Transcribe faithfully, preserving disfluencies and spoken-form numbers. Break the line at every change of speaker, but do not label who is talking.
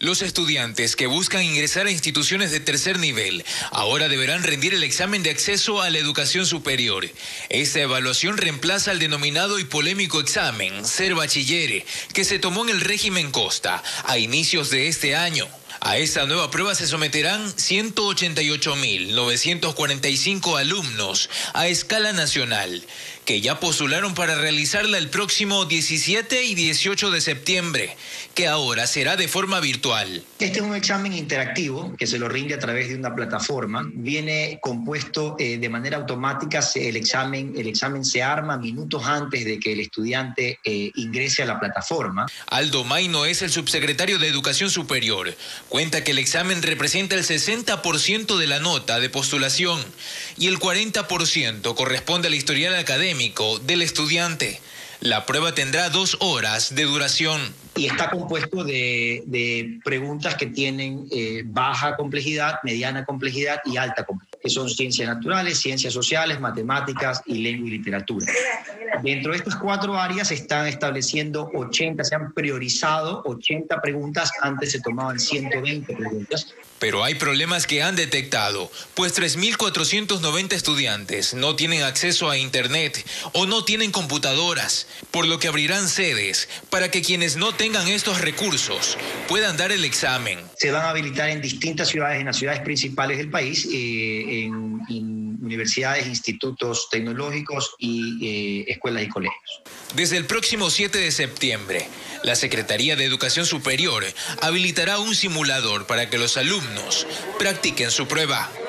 Los estudiantes que buscan ingresar a instituciones de tercer nivel ahora deberán rendir el examen de acceso a la educación superior. Esta evaluación reemplaza al denominado y polémico examen Ser Bachiller, que se tomó en el régimen Costa a inicios de este año. A esta nueva prueba se someterán ciento ochenta y ocho mil novecientos cuarenta y cinco alumnos a escala nacional, que ya postularon para realizarla el próximo diecisiete y dieciocho de septiembre, que ahora será de forma virtual.
Este es un examen interactivo que se lo rinde a través de una plataforma. Viene compuesto eh, de manera automática. El examen, el examen se arma minutos antes de que el estudiante eh, ingrese a la plataforma.
Aldo Maino es el subsecretario de Educación Superior. Cuenta que el examen representa el sesenta por ciento de la nota de postulación y el cuarenta por ciento corresponde al historial académico del estudiante. La prueba tendrá dos horas de duración.
Y está compuesto de, de preguntas que tienen eh, baja complejidad, mediana complejidad y alta complejidad, que son ciencias naturales, ciencias sociales, matemáticas y lengua y literatura. Dentro de estas cuatro áreas se están estableciendo ochenta, se han priorizado ochenta preguntas, antes se tomaban ciento veinte preguntas.
Pero hay problemas que han detectado, pues tres mil cuatrocientos noventa estudiantes no tienen acceso a Internet o no tienen computadoras, por lo que abrirán sedes para que quienes no tengan estos recursos puedan dar el examen.
Se van a habilitar en distintas ciudades, en las ciudades principales del país, eh, en, en universidades, institutos tecnológicos y eh, escuelas y colegios.
Desde el próximo siete de septiembre, la Secretaría de Educación Superior habilitará un simulador para que los alumnos practiquen su prueba.